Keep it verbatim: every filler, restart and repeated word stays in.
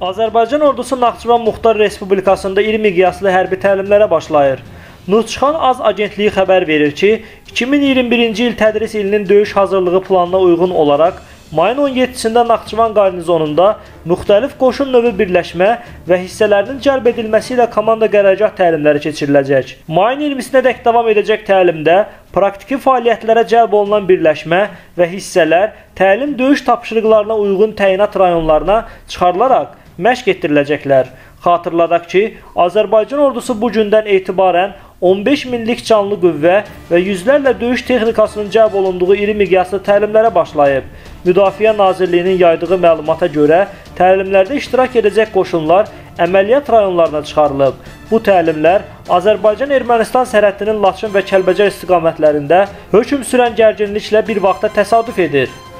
Azərbaycan ordusu Naxçıvan Muxtar Respublikasında iri miqyaslı hərbi təlimlərə başlayır. Nurçıxan Az agentliyi xəbər verir ki, iki min iyirmi birinci il tədris ilinin döyüş hazırlığı planına uyğun olaraq mayın on yeddisində Naxçıvan qarnizonunda müxtəlif qoşun növü birləşmə və hissələrinin cəlb edilməsi ilə komanda qərargah təlimləri keçiriləcək. Mayın iyirmisinədək davam edəcək təlimdə praktiki fəaliyyətlərə cəlb olunan birləşmə və hissələr təlim döyüş tapşırıqlarına uyğun təyinat rayonlarına çıxarılaraq məşq etdiriləcəklər. Xatırladaq ki, Azərbaycan ordusu bu gündən etibarən on beş minlik canlı qüvvə və yüzlərlə döyüş texnikasının cəlb olunduğu iri miqyaslı təlimlərə başlayıb. Müdafiə Nazirliyinin yaydığı məlumata görə təlimlərdə iştirak edəcək qoşunlar əməliyyat rayonlarına çıxarılıb. Bu təlimlər Azərbaycan-Ermənistan sərhədinin Laçın və Kəlbəcər istiqamətlərində hökm sürən gərginliklə bir vaxtda təsadüf edir.